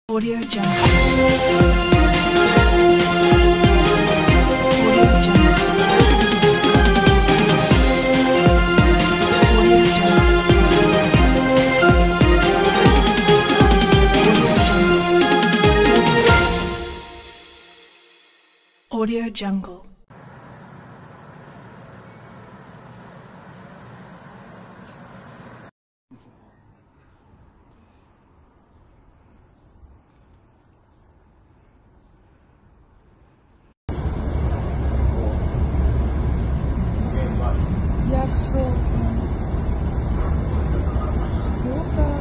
Audio Jungle. Audio Jungle. Audio Jungle. Я в шоке. Супер.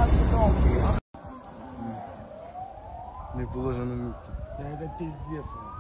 Не в положеному місці. Да это пиздец.